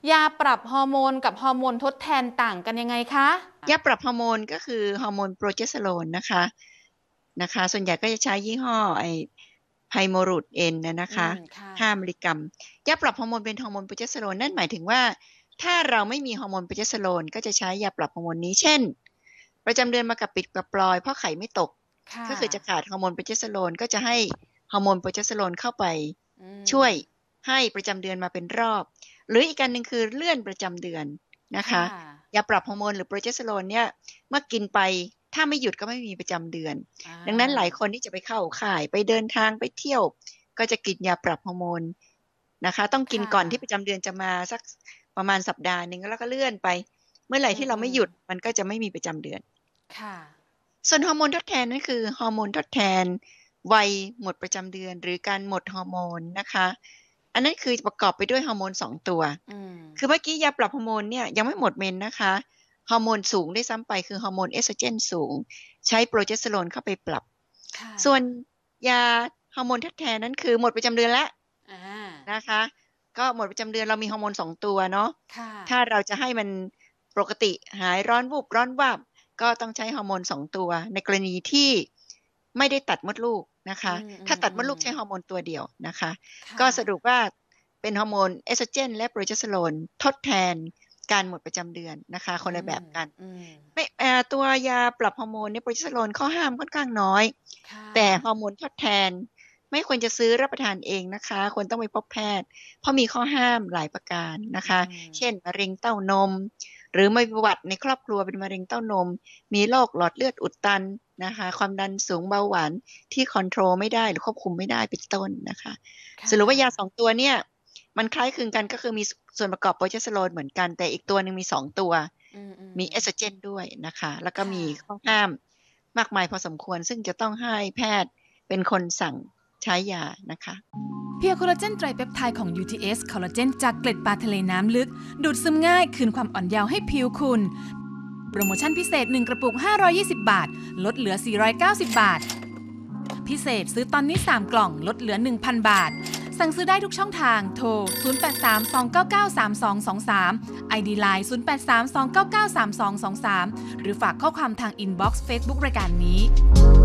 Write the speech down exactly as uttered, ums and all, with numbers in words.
ยาปรับฮอร์โมนกับฮอร์โมนทดแทนต่างกันยังไงคะยาปรับฮอร์โมนก็คือฮอร์โมนโปรเจสเตอโรนนะคะนะคะส่วนใหญ่ก็จะใช้ยี่ห้อไอไพโมรูดเอ็นนะนะคะห้ามิลลิกรัมยาปรับฮอร์โมนเป็นฮอร์โมนโปรเจสเตอโรนนั่นหมายถึงว่าถ้าเราไม่มีฮอร์โมนโปรเจสเตอโรนก็จะใช้ยาปรับฮอร์โมนนี้เช่นประจำเดือนมากับปิดกับปลอยเพราะไข่ไม่ตกก็คือจะขาดฮอร์โมนโปรเจสเตอโรนก็จะให้ฮอร์โมนโปรเจสเตอโรนเข้าไปช่วยให้ประจำเดือนมาเป็นรอบหรืออีกการหนึ่งคือเลื่อนประจำเดือนนะคะยาปรับฮอร์โมนหรือโปรเจสเตอโรนเนี่ยเมื่อกินไปถ้าไม่หยุดก็ไม่มีประจำเดือนดังนั้นหลายคนที่จะไปเข้าข่ายไปเดินทางไปเที่ยวก็จะกินยาปรับฮอร์โมนนะคะต้องกินก่อนที่ประจำเดือนจะมาสักประมาณสัปดาห์นึงแล้วก็เลื่อนไปเมื่อไหร่ที่เราไม่หยุดมันก็จะไม่มีประจำเดือนค่ะส่วนฮอร์โมนทดแทนนั่นคือฮอร์โมนทดแทนวัยหมดประจำเดือนหรือการหมดฮอร์โมนนะคะอันนั้นคือประกอบไปด้วยฮอร์โมนสองตัวคือเมื่อกี้ยาปรับฮอร์โมนเนี่ยยังไม่หมดเมนนะคะฮอร์โมนสูงได้ซ้ำไปคือฮอร์โมนเอสโตรเจนสูงใช้โปรเจสเตอโรนเข้าไปปรับส่วนยาฮอร์โมนทดแทนนั้นคือหมดประจำเดือนแล้วนะคะก็หมดประจำเดือนเรามีฮอร์โมนสองตัวเนาะถ้าเราจะให้มันปกติหายร้อนวูบร้อนวาบก็ต้องใช้ฮอร์โมนสองตัวในกรณีที่ไม่ได้ตัดมดลูกนะคะถ้าตัดมดลูกใช้ฮอร์โมนตัวเดียวนะคะก็สรุปว่าเป็นฮอร์โมนเอสโตรเจนและโปรเจสเตอโรนทดแทนการหมดประจำเดือนนะคะคนละแบบกันไม่ตัวยาปรับฮอร์โมนเนี่ยโปรเจสเตอโรนข้อห้ามค่อนข้างน้อยแต่ฮอร์โมนทดแทนไม่ควรจะซื้อรับประทานเองนะคะควรต้องไปพบแพทย์เพราะมีข้อห้ามหลายประการนะคะเช่นมะเร็งเต้านมหรือมีประวัติในครอบครัวเป็นมะเร็งเต้านมมีโรคหลอดเลือดอุดตันนะคะความดันสูงเบาหวานที่คอนโทรลไม่ได้หรือควบคุมไม่ได้เป็นต้นนะคะสรุปว่ายาสองตัวเนี่ยมันคล้ายคลึงกันก็คือมีส่วนประกอบโปรเจสเตอโรนเหมือนกันแต่อีกตัวนึงมีสองตัวมีเอสโตรเจนด้วยนะคะแล้วก็มีข้อห้ามมากมายพอสมควรซึ่งจะต้องให้แพทย์เป็นคนสั่งใช้ยานะคะเพียร์คอลลาเจนไตรเปปไทด์ของ ยู ที เอส คอลลาเจนจากเกล็ดปลาทะเลน้ำลึกดูดซึมง่ายคืนความอ่อนเยาว์ให้ผิวคุณโปรโมชั่นพิเศษหนึ่งกระปุกห้าร้อยยี่สิบบาทลดเหลือสี่ร้อยเก้าสิบบาทพิเศษซื้อตอนนี้สามกล่องลดเหลือ หนึ่งพัน บาทสั่งซื้อได้ทุกช่องทางโทรศูนย์ แปด สาม สอง เก้า เก้า สาม สอง สอง สาม ไอ ดี ไลน์ ศูนย์ แปด สาม สอง เก้า เก้า สาม สอง สอง สามหรือฝากข้อความทางอินบ็อกซ์ Facebook รายการนี้